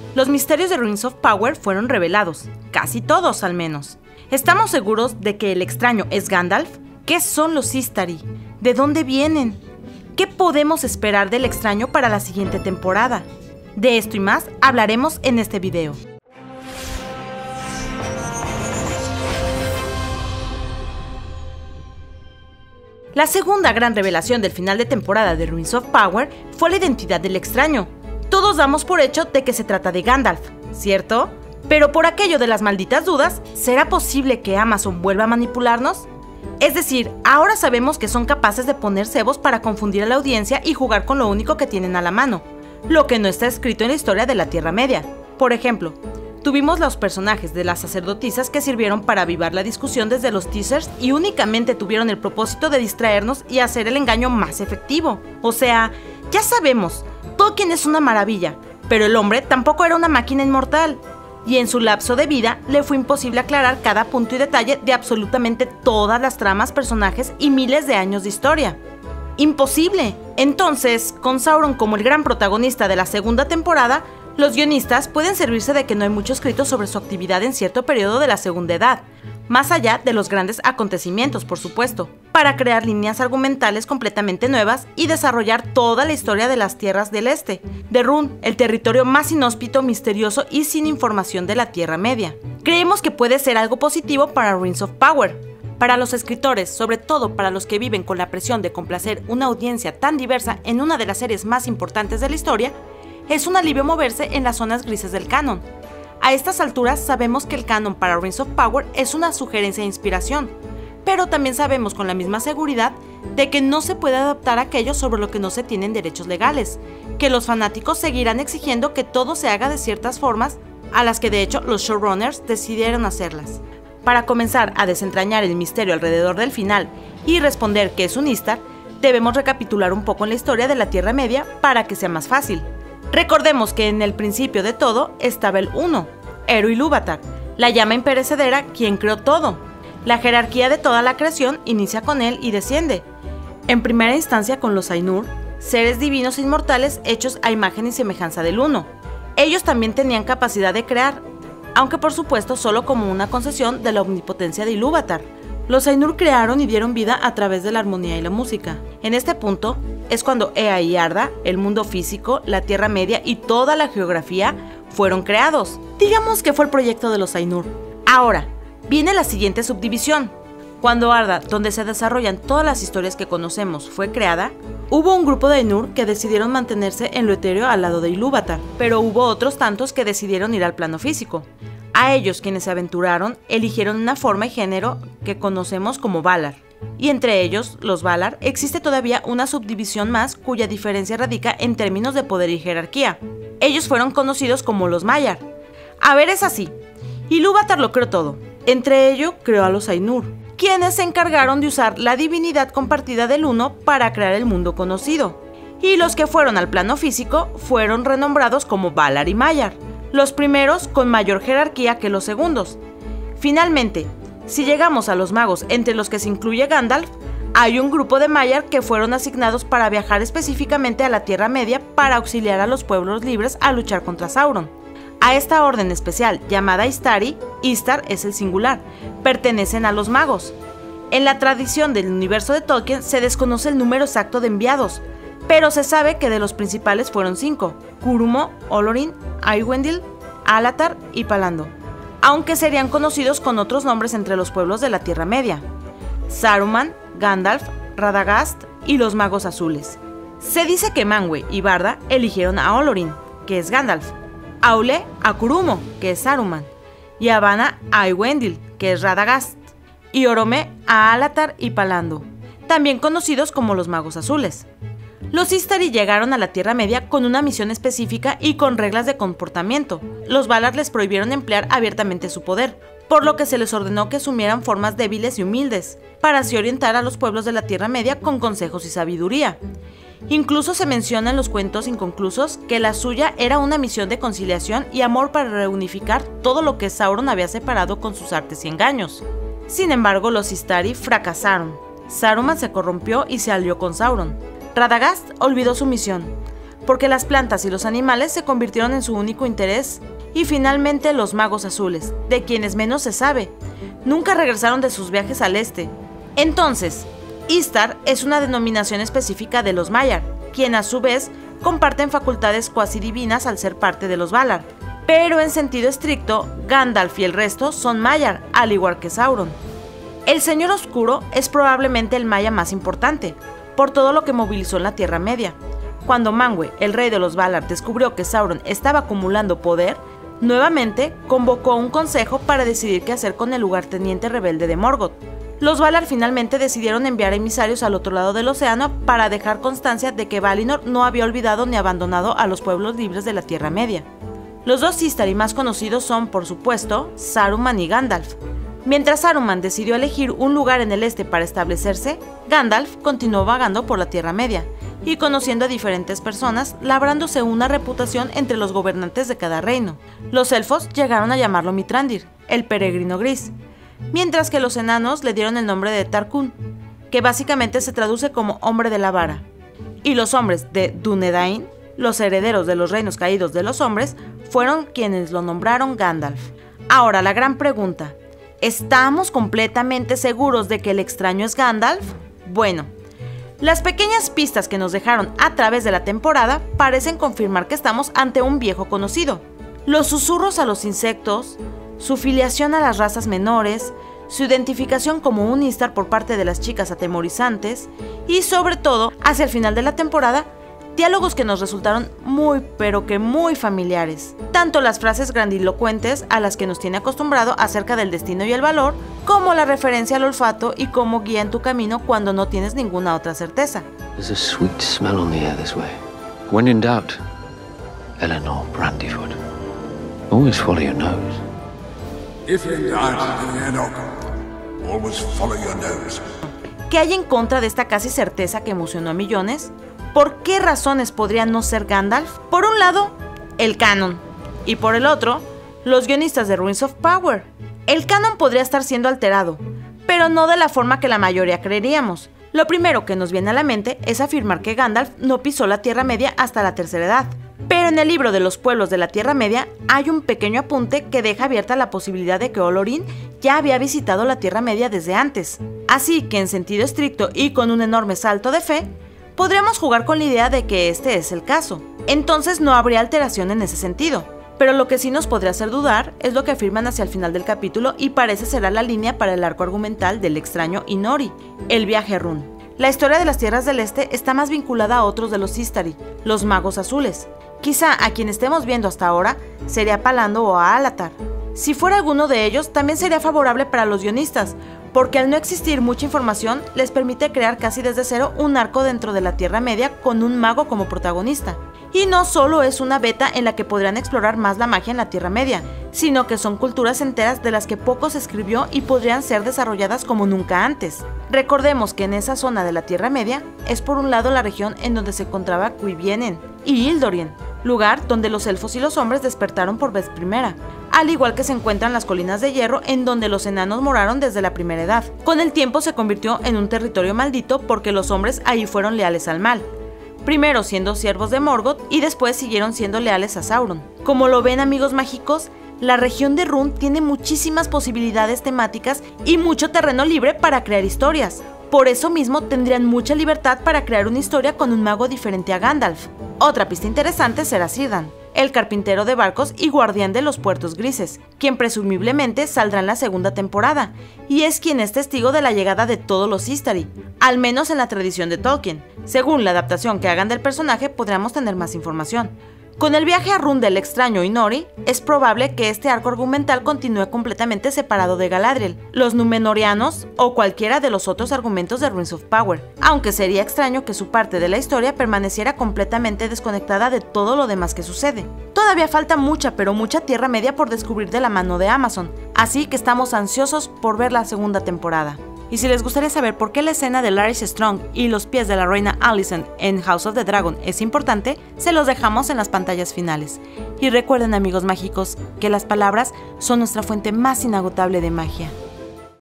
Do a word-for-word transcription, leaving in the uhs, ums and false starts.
Los misterios de Rings of Power fueron revelados, casi todos al menos. ¿Estamos seguros de que el extraño es Gandalf? ¿Qué son los Istari? ¿De dónde vienen? ¿Qué podemos esperar del extraño para la siguiente temporada? De esto y más hablaremos en este video. La segunda gran revelación del final de temporada de Rings of Power fue la identidad del extraño. Todos damos por hecho de que se trata de Gandalf, ¿cierto? Pero por aquello de las malditas dudas, ¿será posible que Amazon vuelva a manipularnos? Es decir, ahora sabemos que son capaces de poner cebos para confundir a la audiencia y jugar con lo único que tienen a la mano, lo que no está escrito en la historia de la Tierra Media. Por ejemplo, tuvimos los personajes de las sacerdotisas que sirvieron para avivar la discusión desde los teasers y únicamente tuvieron el propósito de distraernos y hacer el engaño más efectivo. O sea, ya sabemos, Tolkien es una maravilla, pero el hombre tampoco era una máquina inmortal. Y en su lapso de vida le fue imposible aclarar cada punto y detalle de absolutamente todas las tramas, personajes y miles de años de historia. ¡Imposible! Entonces, con Sauron como el gran protagonista de la segunda temporada, los guionistas pueden servirse de que no hay mucho escrito sobre su actividad en cierto periodo de la Segunda Edad, más allá de los grandes acontecimientos, por supuesto, para crear líneas argumentales completamente nuevas y desarrollar toda la historia de las Tierras del Este, de Rhûn, el territorio más inhóspito, misterioso y sin información de la Tierra Media. Creemos que puede ser algo positivo para Rings of Power. Para los escritores, sobre todo para los que viven con la presión de complacer una audiencia tan diversa en una de las series más importantes de la historia, es un alivio moverse en las zonas grises del canon. A estas alturas sabemos que el canon para Rings of Power es una sugerencia e inspiración, pero también sabemos con la misma seguridad de que no se puede adaptar aquello sobre lo que no se tienen derechos legales, que los fanáticos seguirán exigiendo que todo se haga de ciertas formas a las que de hecho los showrunners decidieron hacerlas. Para comenzar a desentrañar el misterio alrededor del final y responder qué es un Istar, debemos recapitular un poco en la historia de la Tierra Media para que sea más fácil. Recordemos que en el principio de todo estaba el Uno, Eru Ilúvatar, la llama imperecedera quien creó todo. La jerarquía de toda la creación inicia con él y desciende, en primera instancia con los Ainur, seres divinos inmortales hechos a imagen y semejanza del Uno. Ellos también tenían capacidad de crear, aunque por supuesto solo como una concesión de la omnipotencia de Ilúvatar. Los Ainur crearon y dieron vida a través de la armonía y la música. En este punto es cuando Ea y Arda, el mundo físico, la Tierra Media y toda la geografía fueron creados. Digamos que fue el proyecto de los Ainur. Ahora, viene la siguiente subdivisión. Cuando Arda, donde se desarrollan todas las historias que conocemos, fue creada, hubo un grupo de Ainur que decidieron mantenerse en lo etéreo al lado de Ilúvatar, pero hubo otros tantos que decidieron ir al plano físico. A ellos, quienes se aventuraron, eligieron una forma y género que conocemos como Valar. Y entre ellos, los Valar, existe todavía una subdivisión más cuya diferencia radica en términos de poder y jerarquía. Ellos fueron conocidos como los Maiar. A ver, es así. Ilúvatar lo creó todo. Entre ello, creó a los Ainur, quienes se encargaron de usar la divinidad compartida del Uno para crear el mundo conocido. Y los que fueron al plano físico fueron renombrados como Valar y Maiar, los primeros con mayor jerarquía que los segundos. Finalmente, si llegamos a los magos, entre los que se incluye Gandalf, hay un grupo de Maiar que fueron asignados para viajar específicamente a la Tierra Media para auxiliar a los pueblos libres a luchar contra Sauron. A esta orden especial, llamada Istari, Istar es el singular, pertenecen a los magos. En la tradición del universo de Tolkien se desconoce el número exacto de enviados, pero se sabe que de los principales fueron cinco: Curumo, Olorin, Aywendil, Alatar y Palando, aunque serían conocidos con otros nombres entre los pueblos de la Tierra Media: Saruman, Gandalf, Radagast y los Magos Azules. Se dice que Manwë y Barda eligieron a Olorin, que es Gandalf, Aule a Curumo, que es Saruman, y Havana a Aywendil, que es Radagast, y Orome a Alatar y Palando, también conocidos como los Magos Azules. Los Istari llegaron a la Tierra Media con una misión específica y con reglas de comportamiento. Los Valar les prohibieron emplear abiertamente su poder, por lo que se les ordenó que asumieran formas débiles y humildes, para así orientar a los pueblos de la Tierra Media con consejos y sabiduría. Incluso se menciona en los cuentos inconclusos que la suya era una misión de conciliación y amor para reunificar todo lo que Sauron había separado con sus artes y engaños. Sin embargo, los Istari fracasaron. Saruman se corrompió y se alió con Sauron. Radagast olvidó su misión. porque las plantas y los animales se convirtieron en su único interés. Y finalmente los magos azules, de quienes menos se sabe. Nunca regresaron de sus viajes al este. Entonces, Istar es una denominación específica de los Maiar, quien a su vez comparten facultades cuasi divinas al ser parte de los Valar. Pero en sentido estricto, Gandalf y el resto son Maiar, al igual que Sauron. El Señor Oscuro es probablemente el Maya más importante, por todo lo que movilizó en la Tierra Media. Cuando Manwë, el rey de los Valar, descubrió que Sauron estaba acumulando poder, nuevamente convocó un consejo para decidir qué hacer con el lugarteniente rebelde de Morgoth. Los Valar finalmente decidieron enviar emisarios al otro lado del océano para dejar constancia de que Valinor no había olvidado ni abandonado a los pueblos libres de la Tierra Media. Los dos Istari más conocidos son, por supuesto, Saruman y Gandalf. Mientras Saruman decidió elegir un lugar en el este para establecerse, Gandalf continuó vagando por la Tierra Media y conociendo a diferentes personas, labrándose una reputación entre los gobernantes de cada reino. Los elfos llegaron a llamarlo Mithrandir, el peregrino gris, mientras que los enanos le dieron el nombre de Tarkun, que básicamente se traduce como hombre de la vara. Y los hombres de Dúnedain, los herederos de los reinos caídos de los hombres, fueron quienes lo nombraron Gandalf. Ahora la gran pregunta, ¿estamos completamente seguros de que el extraño es Gandalf? Bueno, las pequeñas pistas que nos dejaron a través de la temporada parecen confirmar que estamos ante un viejo conocido. Los susurros a los insectos, su filiación a las razas menores, su identificación como un Istar por parte de las chicas atemorizantes y sobre todo, hacia el final de la temporada, diálogos que nos resultaron muy pero que muy familiares. Tanto las frases grandilocuentes a las que nos tiene acostumbrado acerca del destino y el valor, como la referencia al olfato y cómo guía en tu camino cuando no tienes ninguna otra certeza. There's a sweet smell on the air this way. When in doubt, Eleanor Brandyfoot. Always follow your nose. If in doubt, Enoch, always follow your nose. ¿Qué hay en contra de esta casi certeza que emocionó a millones? ¿Por qué razones podría no ser Gandalf? Por un lado, el canon, y por el otro, los guionistas de Rings of Power. El canon podría estar siendo alterado, pero no de la forma que la mayoría creeríamos. Lo primero que nos viene a la mente es afirmar que Gandalf no pisó la Tierra Media hasta la tercera edad. Pero en el libro de los pueblos de la Tierra Media hay un pequeño apunte que deja abierta la posibilidad de que Olorín ya había visitado la Tierra Media desde antes. Así que en sentido estricto y con un enorme salto de fe, podríamos jugar con la idea de que este es el caso. Entonces no habría alteración en ese sentido. Pero lo que sí nos podría hacer dudar es lo que afirman hacia el final del capítulo y parece será la línea para el arco argumental del extraño Inori, el viaje a Rhûn. La historia de las Tierras del Este está más vinculada a otros de los Istari, los magos azules. Quizá a quien estemos viendo hasta ahora sería Palando o a Alatar. Si fuera alguno de ellos, también sería favorable para los guionistas, porque al no existir mucha información, les permite crear casi desde cero un arco dentro de la Tierra Media con un mago como protagonista. Y no solo es una beta en la que podrán explorar más la magia en la Tierra Media, sino que son culturas enteras de las que poco se escribió y podrían ser desarrolladas como nunca antes. Recordemos que en esa zona de la Tierra Media es por un lado la región en donde se encontraba Cuivienen y Ildorien, lugar donde los elfos y los hombres despertaron por vez primera, al igual que se encuentran las colinas de hierro en donde los enanos moraron desde la primera edad. Con el tiempo se convirtió en un territorio maldito porque los hombres ahí fueron leales al mal, primero siendo siervos de Morgoth y después siguieron siendo leales a Sauron. Como lo ven, amigos mágicos, la región de Rhûn tiene muchísimas posibilidades temáticas y mucho terreno libre para crear historias. Por eso mismo tendrían mucha libertad para crear una historia con un mago diferente a Gandalf. Otra pista interesante será Círdan, el carpintero de barcos y guardián de los puertos grises, quien presumiblemente saldrá en la segunda temporada, y es quien es testigo de la llegada de todos los Istari, al menos en la tradición de Tolkien. Según la adaptación que hagan del personaje, podremos tener más información. Con el viaje a Rhûn del extraño Inori, es probable que este arco argumental continúe completamente separado de Galadriel, los Númenóreanos o cualquiera de los otros argumentos de Rings of Power, aunque sería extraño que su parte de la historia permaneciera completamente desconectada de todo lo demás que sucede. Todavía falta mucha pero mucha Tierra Media por descubrir de la mano de Amazon, así que estamos ansiosos por ver la segunda temporada. Y si les gustaría saber por qué la escena de Larys Strong y los pies de la reina Alicent en House of the Dragon es importante, se los dejamos en las pantallas finales. Y recuerden, amigos mágicos, que las palabras son nuestra fuente más inagotable de magia.